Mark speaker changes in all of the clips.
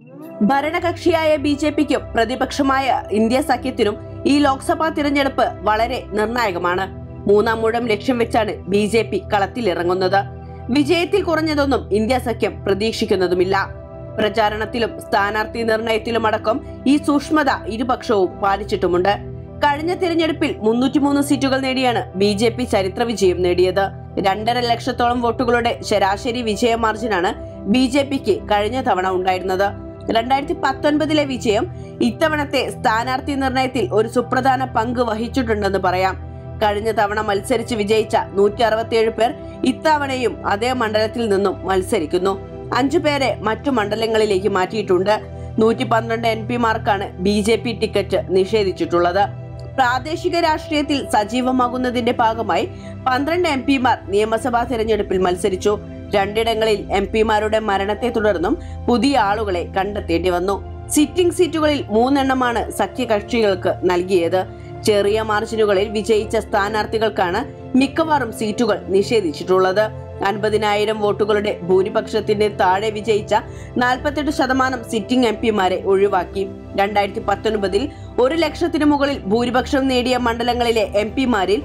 Speaker 1: ഭരണകക്ഷിയായ ബി.ജെ.പിക്കും പ്രതിപക്ഷമായ ഇന്ത്യ സഖ്യത്തിനും ഈ ലോക്സഭാ തിരഞ്ഞെടുപ്പ് വളരെ നിർണായകമാണ്. മൂന്നാം ഊഴം ലക്ഷ്യം വെച്ചാണ് ബി.ജെ.പി കളത്തിലിറങ്ങുന്നത്. വിജയത്തിൽ കുറഞ്ഞതൊന്നും ഇന്ത്യ സഖ്യം പ്രതീക്ഷിക്കുന്നതുമില്ല. പ്രചാരണത്തിലും സ്ഥാനാർത്ഥി നിർണയത്തിലുമടക്കം ഈ സൂക്ഷ്മത ഇരുപക്ഷവും പാലിച്ചിട്ടുമുണ്ട്. കഴിഞ്ഞ തിരഞ്ഞെടുപ്പിൽ 303 സീറ്റുകൾ നേടിയാണ് ബി.ജെ.പി ചരിത്ര വിജയം നേടിയത്. 2.5 ലക്ഷത്തോളം വോട്ടുകളുടെ ശരാശരി വിജയ മാർജിനാണ് ബി.ജെ.പിക്ക് കഴിഞ്ഞ തവണ ഉണ്ടായിരുന്നത്. 2019 വിജയം ഇത്തവണത്തെ സ്ഥാനാർത്ഥി നിർണയത്തിൽ ഒരു സുപ്രധാന പങ്ക് വഹിച്ചിട്ടുണ്ടെന്ന് പറയാം. കഴിഞ്ഞ തവണ മത്സരിച്ച് വിജയിച്ച 167 പേർ ഇത്തവണയും അതേ മണ്ഡലത്തിൽ നിന്നും മത്സരിക്കുന്നു. 5 പേരെ മറ്റു മണ്ഡലങ്ങളിലേക്ക് മാറ്റിയിട്ടുണ്ട്. 112 MP-മാർക്കാണ് ബി.ജെ.പി ടിക്കറ്റ് നിഷേധിച്ചിട്ടുള്ളത്. പ്രാദേശിക രാഷ്ട്രീയത്തിൽ സജീവമാകുന്നതിന്റെ ഭാഗമായി 12 MP-മാർ നിയമസഭാ തിരഞ്ഞെടുപ്പിൽ മത്സരിച്ചു. 2 ഇടങ്ങളിൽ MP-മാരുടെ മരണത്തെ തുടർന്നും പുതിയ ആളുകളെ കണ്ടെത്തേണ്ടി വന്നു. സിറ്റിംഗ് സീറ്റുകളിൽ 3 എണ്ണമാണ് സഖ്യകക്ഷികൾക്ക് നൽകിയത്. ചെറിയ മാർജിനുകളിൽ വിജയിച്ച സ്ഥാനാർത്ഥികൾക്കാണ് മിക്കവാറും സീറ്റുകൾ നിഷേധിച്ചിട്ടുള്ളത്. 50,000 വോട്ടുകളുടെ ഭൂരിപക്ഷത്തിന്റെ താഴെ വിജയിച്ച 48% സിറ്റിംഗ് MP-മാരെ ഒഴിവാക്കി. 2019 1 ലക്ഷത്തിന് മുകളിൽ ഭൂരിപക്ഷം നേടിയ മണ്ഡലങ്ങളിലെ MP-മാരിൽ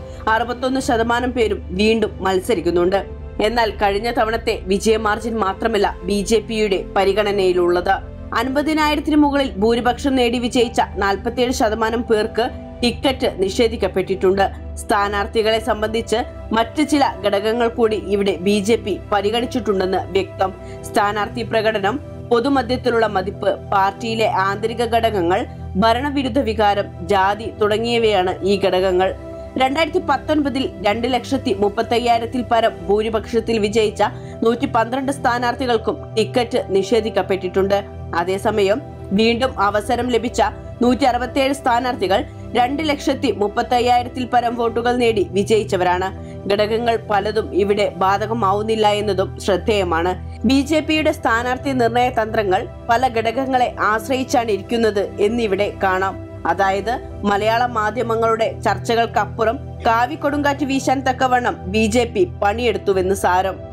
Speaker 1: 61% പേരും വീണ്ടും മത്സരിക്കുന്നുണ്ട്. എന്നാൽ കഴിഞ്ഞ തവണത്തെ വിജയ മാർജിൻ മാത്രമല്ല ബി.ജെ.പിയുടെ പരിഗണനയിലുള്ളത്. 50,000 മുകളിൽ ഭൂരിപക്ഷം നേടി വിജയിച്ച 47% പേർക്ക് ടിക്കറ്റ് നിഷേധിക്കപ്പെട്ടിട്ടുണ്ട്. സ്ഥാനാർത്ഥികളെ സംബന്ധിച്ച് മറ്റ് ചില ഘടകങ്ങൾ കൂടി ഇവിടെ ബി.ജെ.പി പരിഗണിച്ചിട്ടുണ്ടെന്ന് വ്യക്തം. സ്ഥാനാർത്ഥി പ്രകടനം, പൊതുമധ്യത്തിലുള്ള മതിപ്പ്, പാർട്ടിയിലെ ആന്തരിക ഘടകങ്ങൾ, ഭരണവിരുദ്ധ വികാരം, ജാതി തുടങ്ങിയവയാണ് ഈ ഘടകങ്ങൾ. 2019 2,35,000 പരം ഭൂരിപക്ഷത്തിൽ വിജയിച്ച 112 സ്ഥാനാർത്ഥികൾക്കും ടിക്കറ്റ് നിഷേധിക്കപ്പെട്ടിട്ടുണ്ട്. അതേസമയം വീണ്ടും അവസരം ലഭിച്ച 167 സ്ഥാനാർത്ഥികൾ 2,35,000 പരം വോട്ടുകൾ നേടി വിജയിച്ചവരാണ്. ഘടകങ്ങൾ പലതും ഇവിടെ ബാധകമാവുന്നില്ല എന്നതും ശ്രദ്ധേയമാണ്. ബി.ജെ.പിയുടെ സ്ഥാനാർത്ഥി നിർണയ തന്ത്രങ്ങൾ പല ഘടകങ്ങളെ ആശ്രയിച്ചാണ് ഇരിക്കുന്നത് എന്നിവിടെ കാണാം. അതായത് മലയാള മാധ്യമങ്ങളുടെ ചർച്ചകൾക്കപ്പുറം കാവിക്കൊടുങ്കാറ്റ് വീശാൻ തക്കവണ്ണം ബി.ജെ.പി പണിയെടുത്തുവെന്ന് സാരം.